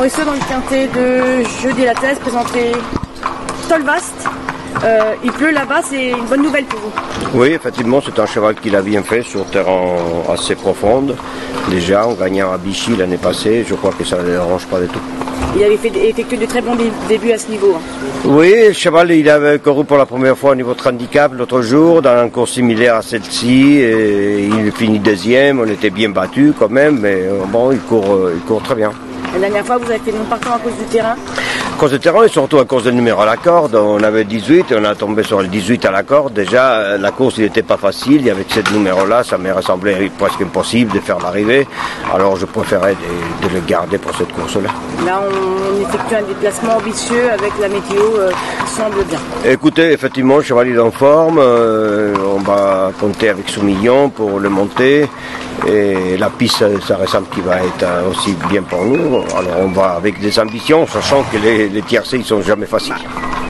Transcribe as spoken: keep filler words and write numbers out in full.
Moisseux dans le quintet de jeudi la thèse présenté Tolvast. Euh, il pleut là-bas, c'est une bonne nouvelle pour vous. Oui, effectivement, c'est un cheval qu'il a bien fait sur terrain assez profonde. Déjà, en gagnant à Bichy l'année passée, je crois que ça ne le dérange pas du tout. Il avait fait, effectué de très bons dé débuts à ce niveau. Hein. Oui, le cheval, il avait couru pour la première fois au niveau de handicap l'autre jour, dans un cours similaire à celle-ci, et il finit deuxième, on était bien battu quand même, mais bon, il court, il court très bien. La dernière fois, vous avez fait non partant à cause du terrain? À cause du terrain et surtout à cause du numéro à la corde. On avait dix-huit et on a tombé sur le dix-huit à la corde. Déjà, la course n'était pas facile. Et avec ce numéro-là, ça m'est semblé presque impossible de faire l'arrivée. Alors je préférais de, de le garder pour cette course-là. Là, on effectue un déplacement ambitieux avec la météo euh, qui semble bien. Écoutez, effectivement, le cheval est en forme. Euh, on va compter avec Soumillon pour le monter. Et la piste, ça ressemble qu'il va être aussi bien pour nous. Alors on va avec des ambitions, sachant que les, les tiercés, ils sont jamais faciles.